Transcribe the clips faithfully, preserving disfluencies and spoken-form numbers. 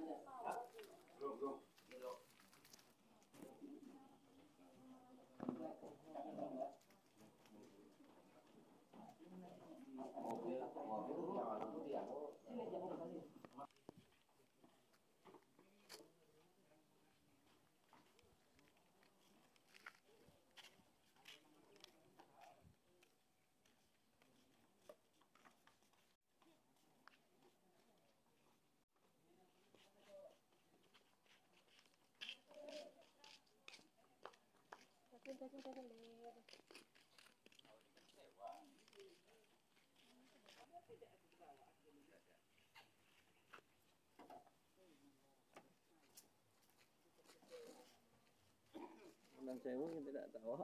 Dan sewu yang tidak tahu.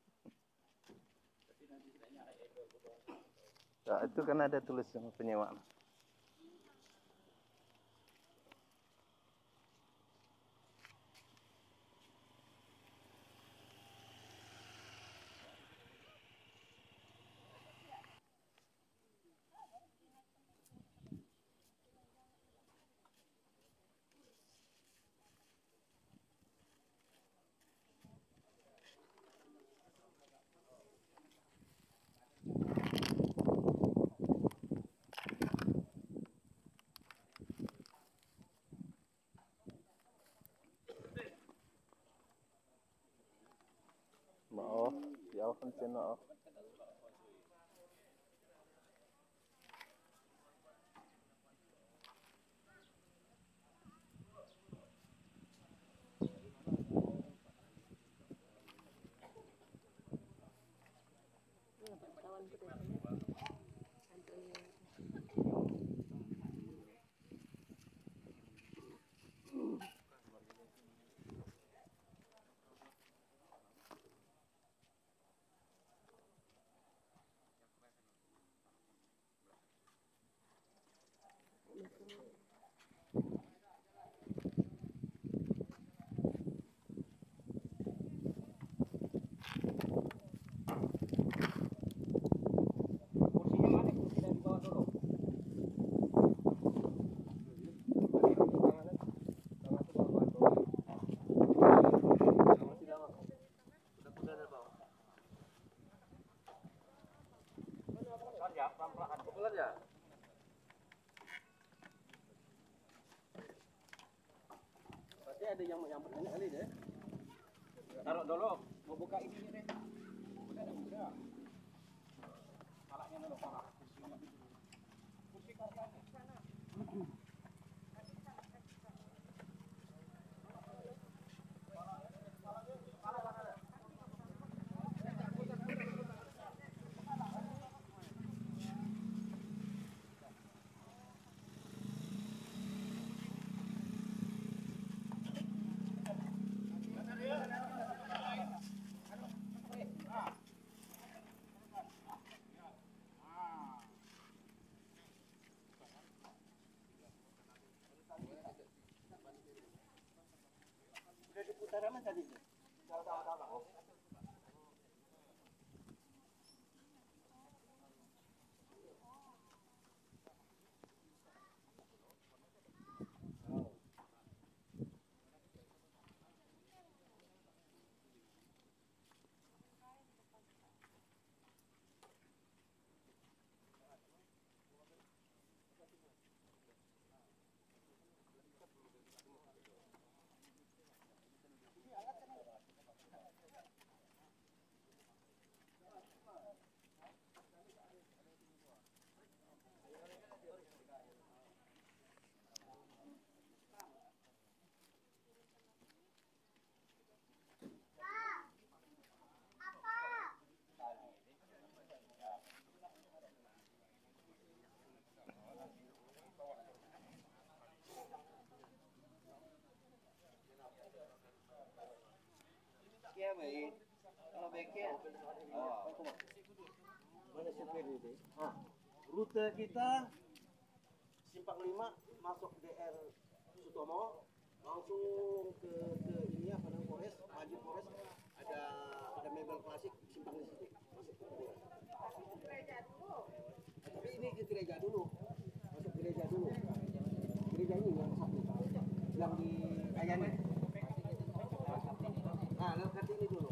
Nah, itu kan ada tulis sama penyewaan. Maaf, jauh kan channel. Berarti ada yang yang bertanya kali deh. Taruh dulu, mau buka ini deh. Udah ada udah. Palanya dulu, palak. Kursi karpet sana. Udah diputar aja tadi. Salah-salah. Kia baik. Kalau baiknya, oh, mana supir ini? Ah, rute kita Simpang lima masuk D R Sutomo, langsung ke ke ini apa namanya Forest, Maju Forest, ada ada mebel klasik Simpang Listrik masuk ke gereja dulu. Tapi ini ke gereja dulu, masuk gereja dulu. Gereja ini yang satu. bilang di Ayani. Nah, lewat Kartini dulu.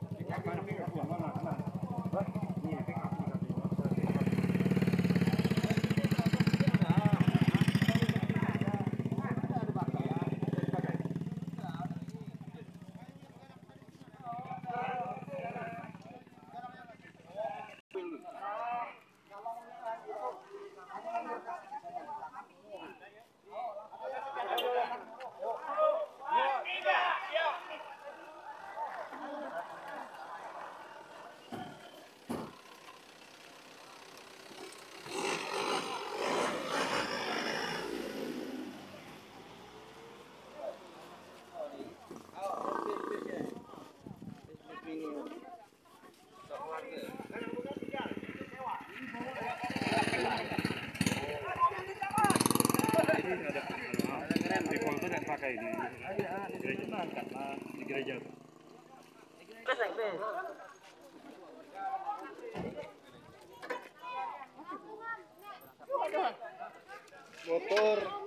Pakai di gereja, di gereja. Motor